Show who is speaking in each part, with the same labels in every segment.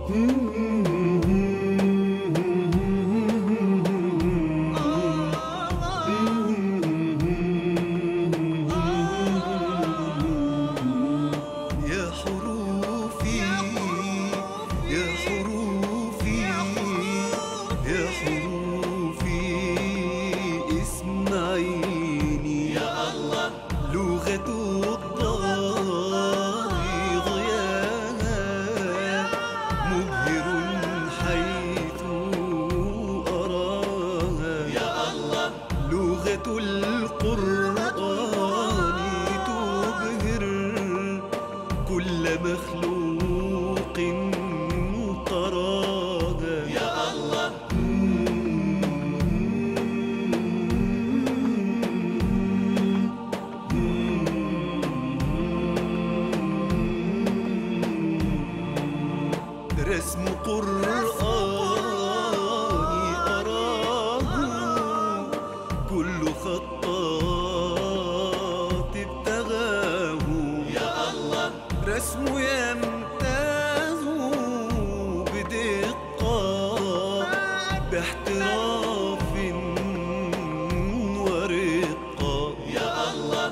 Speaker 1: رسم قرآني أراه كل خطاط ابتغاه يا الله، رسم يمتاز بدقة باحتراف ورقة يا الله.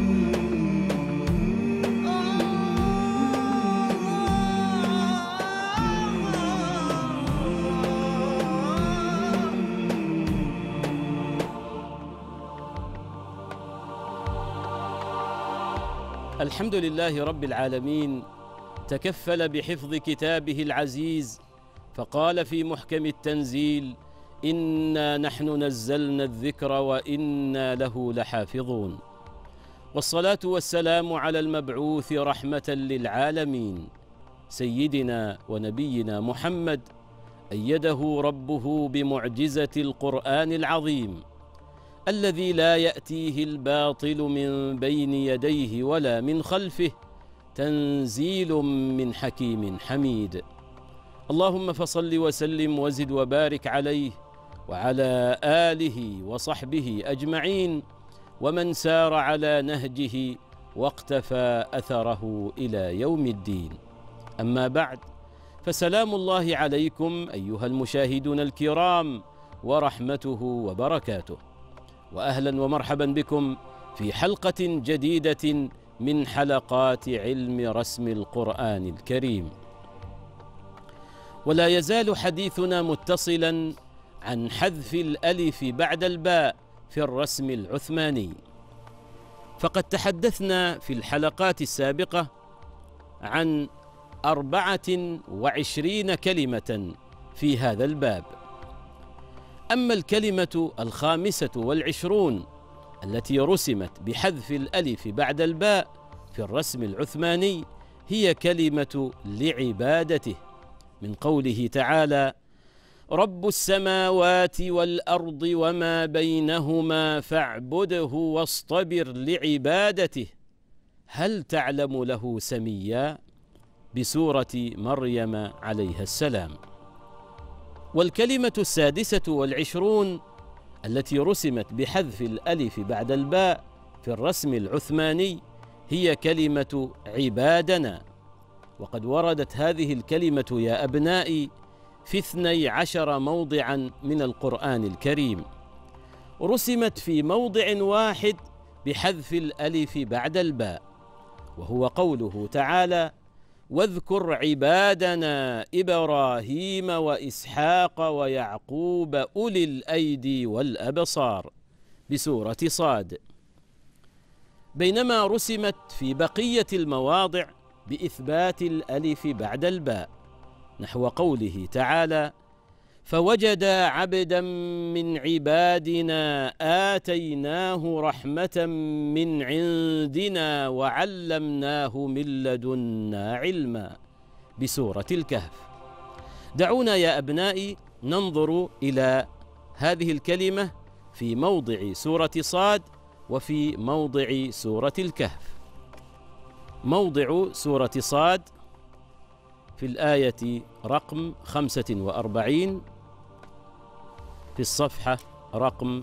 Speaker 2: الحمد لله رب العالمين، تكفل بحفظ كتابه العزيز، فقال في محكم التنزيل: إنا نحن نزلنا الذكر وإنا له لحافظون. والصلاة والسلام على المبعوث رحمة للعالمين سيدنا ونبينا محمد، أيده ربه بمعجزة القرآن العظيم الذي لا يأتيه الباطل من بين يديه ولا من خلفه، تنزيل من حكيم حميد. اللهم فصل وسلم وزد وبارك عليه وعلى آله وصحبه أجمعين، ومن سار على نهجه واقتفى أثره إلى يوم الدين. أما بعد، فسلام الله عليكم أيها المشاهدون الكرام ورحمته وبركاته، وأهلا ومرحبا بكم في حلقة جديدة من حلقات علم رسم القرآن الكريم. ولا يزال حديثنا متصلا عن حذف الألف بعد الباء في الرسم العثماني، فقد تحدثنا في الحلقات السابقة عن 24 كلمة في هذا الباب. أما الكلمة 25 التي رسمت بحذف الألف بعد الباء في الرسم العثماني هي كلمة لعبادته، من قوله تعالى: رب السماوات والأرض وما بينهما فاعبده واصطبر لعبادته هل تعلم له سميا، بسورة مريم عليها السلام. والكلمة 26 التي رسمت بحذف الألف بعد الباء في الرسم العثماني هي كلمة عبادنا، وقد وردت هذه الكلمة يا أبنائي في 12 موضعا من القرآن الكريم، رسمت في موضع واحد بحذف الألف بعد الباء، وهو قوله تعالى: واذكر عبادنا إبراهيم وإسحاق ويعقوب أولي الأيدي والأبصار، بسورة صاد. بينما رسمت في بقية المواضع بإثبات الألف بعد الباء، نحو قوله تعالى: فوجدا عبدا من عبادنا آتيناه رحمة من عندنا وعلمناه من لدنا علما، بسورة الكهف. دعونا يا أبنائي ننظر إلى هذه الكلمة في موضع سورة صاد وفي موضع سورة الكهف. موضع سورة صاد في الآية رقم 45 في الصفحة رقم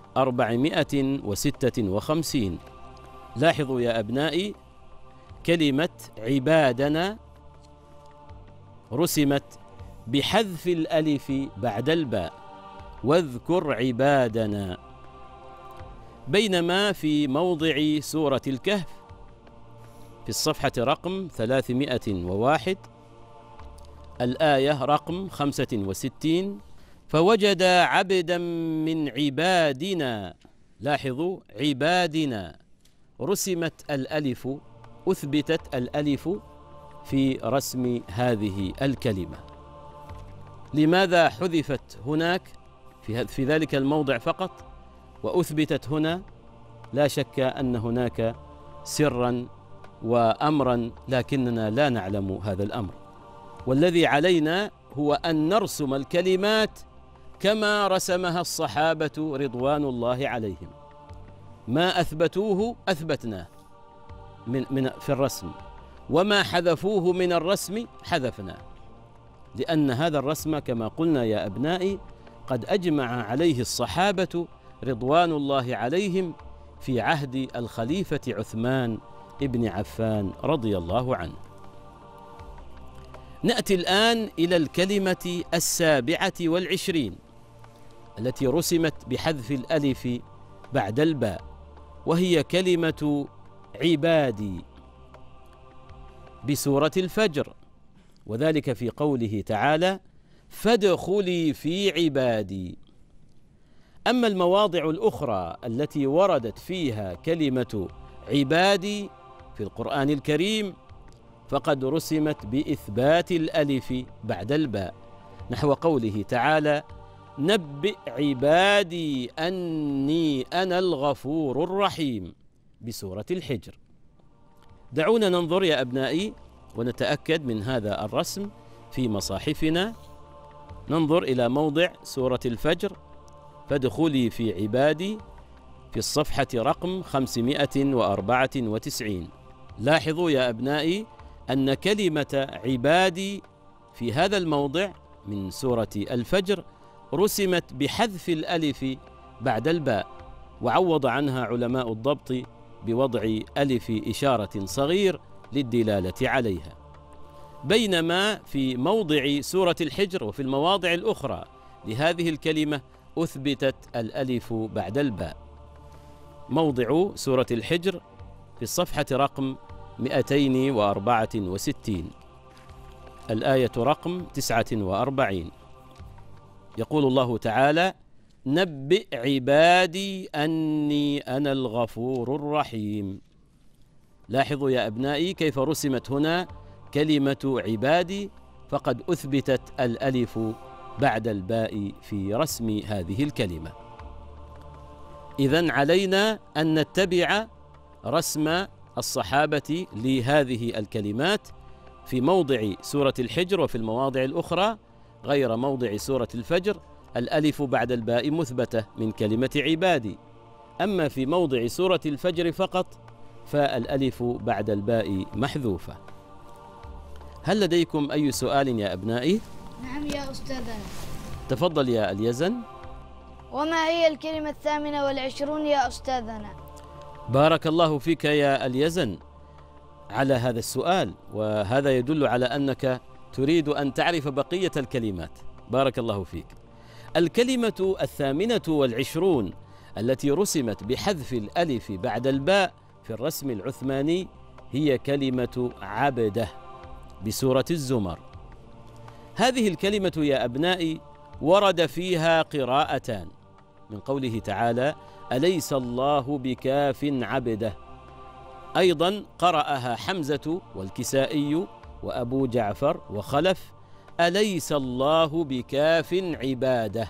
Speaker 2: 456. لاحظوا يا أبنائي، كلمة عبادنا رسمت بحذف الألف بعد الباء، واذكر عبادنا. بينما في موضع سورة الكهف في الصفحة رقم 301 الآية رقم 65: فوجد عبدا من عبادنا. لاحظوا عبادنا، رسمت الألف، أثبتت الألف في رسم هذه الكلمة. لماذا حذفت هناك في ذلك الموضع فقط وأثبتت هنا؟ لا شك أن هناك سرا وأمرا، لكننا لا نعلم هذا الأمر، والذي علينا هو أن نرسم الكلمات كما رسمها الصحابة رضوان الله عليهم. ما أثبتوه أثبتناه في الرسم، وما حذفوه من الرسم حذفناه، لأن هذا الرسم كما قلنا يا أبنائي قد أجمع عليه الصحابة رضوان الله عليهم في عهد الخليفة عثمان ابن عفان رضي الله عنه. نأتي الآن إلى الكلمة 27 التي رسمت بحذف الألف بعد الباء، وهي كلمة عبادي بسورة الفجر، وذلك في قوله تعالى: فادخلي في عبادي. أما المواضع الأخرى التي وردت فيها كلمة عبادي في القرآن الكريم فقد رسمت بإثبات الألف بعد الباء، نحو قوله تعالى: نبئ عبادي أني أنا الغفور الرحيم بسورة الحجر. دعونا ننظر يا أبنائي ونتأكد من هذا الرسم في مصاحفنا. ننظر إلى موضع سورة الفجر: فادخلي في عبادي في الصفحة رقم 594. لاحظوا يا أبنائي أن كلمة عبادي في هذا الموضع من سورة الفجر رسمت بحذف الألف بعد الباء، وعوض عنها علماء الضبط بوضع ألف إشارة صغير للدلالة عليها. بينما في موضع سورة الحجر وفي المواضع الأخرى لهذه الكلمة أثبتت الألف بعد الباء. موضع سورة الحجر في الصفحة رقم 264 الآية رقم 49 يقول الله تعالى: نبئ عبادي أني أنا الغفور الرحيم. لاحظوا يا أبنائي كيف رسمت هنا كلمة عبادي، فقد أثبتت الألف بعد الباء في رسم هذه الكلمة. إذن علينا أن نتبع رسم الصحابة لهذه الكلمات في موضع سورة الحجر وفي المواضع الأخرى غير موضع سورة الفجر الألف بعد الباء مثبتة من كلمة عبادي، أما في موضع سورة الفجر فقط فالألف بعد الباء محذوفة. هل لديكم أي سؤال يا أبنائي؟
Speaker 3: نعم يا أستاذنا.
Speaker 2: تفضل يا اليزن.
Speaker 3: وما هي الكلمة 28 يا أستاذنا؟
Speaker 2: بارك الله فيك يا اليزن على هذا السؤال، وهذا يدل على أنك تريد أن تعرف بقية الكلمات. بارك الله فيك. الكلمة 28 التي رسمت بحذف الألف بعد الباء في الرسم العثماني هي كلمة عبده بسورة الزمر. هذه الكلمة يا أبنائي ورد فيها قراءتان من قوله تعالى: أليس الله بكاف عبده. أيضا قرأها حمزة والكسائي وأبو جعفر وخلف: أليس الله بكاف عباده.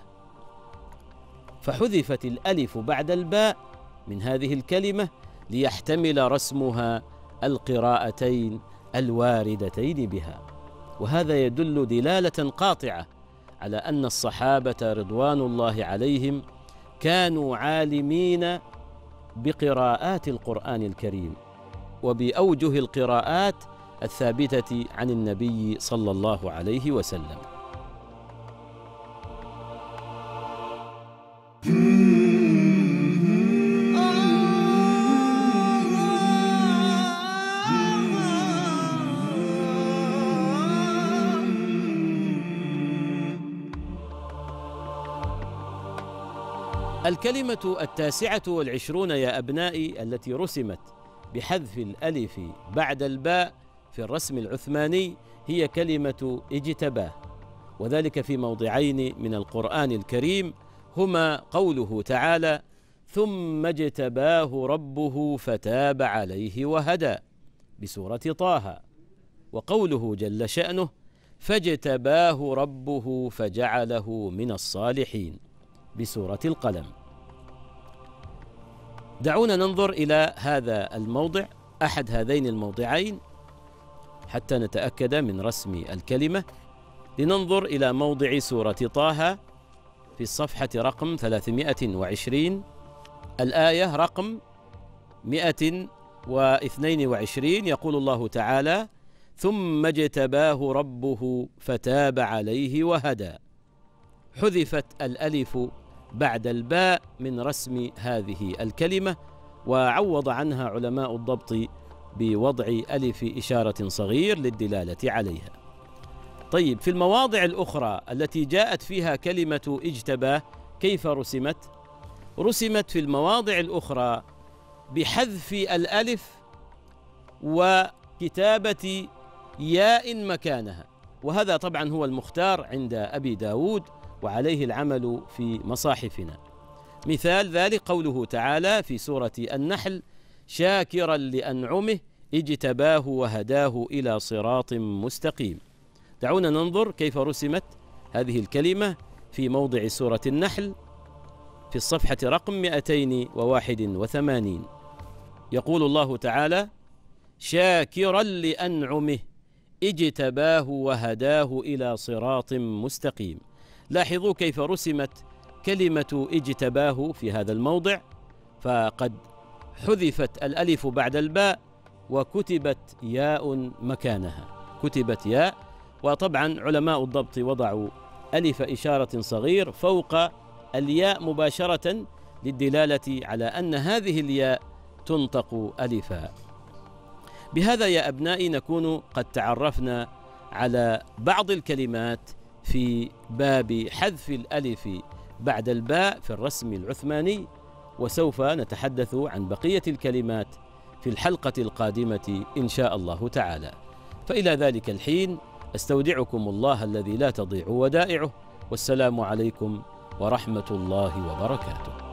Speaker 2: فحذفت الألف بعد الباء من هذه الكلمة ليحتمل رسمها القراءتين الواردتين بها، وهذا يدل دلالة قاطعة على أن الصحابة رضوان الله عليهم كانوا عالمين بقراءات القرآن الكريم وبأوجه القراءات الثابتة عن النبي صلى الله عليه وسلم. الكلمة 29 يا أبنائي التي رسمت بحذف الألف بعد الباء في الرسم العثماني هي كلمة اجتباه، وذلك في موضعين من القرآن الكريم هما قوله تعالى: ثم اجتباه ربه فتاب عليه وهدى بسورة طه، وقوله جل شأنه: فاجتباه ربه فجعله من الصالحين بسورة القلم. دعونا ننظر إلى هذا الموضع، أحد هذين الموضعين، حتى نتأكد من رسم الكلمة. لننظر إلى موضع سورة طه في الصفحة رقم 320، الآية رقم 122. يقول الله تعالى: ثم اجتباه ربه فتاب عليه وهدى. حذفت الألف بعد الباء من رسم هذه الكلمة، وعوض عنها علماء الضبط بوضع ألف إشارة صغير للدلالة عليها. طيب، في المواضع الأخرى التي جاءت فيها كلمة اجتباه كيف رسمت؟ رسمت في المواضع الأخرى بحذف الألف وكتابة ياء مكانها، وهذا طبعا هو المختار عند أبي داود وعليه العمل في مصاحفنا. مثال ذلك قوله تعالى في سورة النحل: شاكرا لأنعمه اجتباه وهداه إلى صراط مستقيم. دعونا ننظر كيف رسمت هذه الكلمة في موضع سورة النحل في الصفحة رقم 281. يقول الله تعالى: شاكرا لأنعمه اجتباه وهداه إلى صراط مستقيم. لاحظوا كيف رسمت كلمة اجتباه في هذا الموضع، فقد حذفت الألف بعد الباء وكتبت ياء مكانها، كتبت ياء، وطبعا علماء الضبط وضعوا ألف إشارة صغير فوق الياء مباشرة للدلالة على أن هذه الياء تنطق ألفا. بهذا يا أبنائي نكون قد تعرفنا على بعض الكلمات في باب حذف الألف بعد الباء في الرسم العثماني، وسوف نتحدث عن بقية الكلمات في الحلقة القادمة إن شاء الله تعالى. فإلى ذلك الحين أستودعكم الله الذي لا تضيع ودائعه، والسلام عليكم ورحمة الله وبركاته.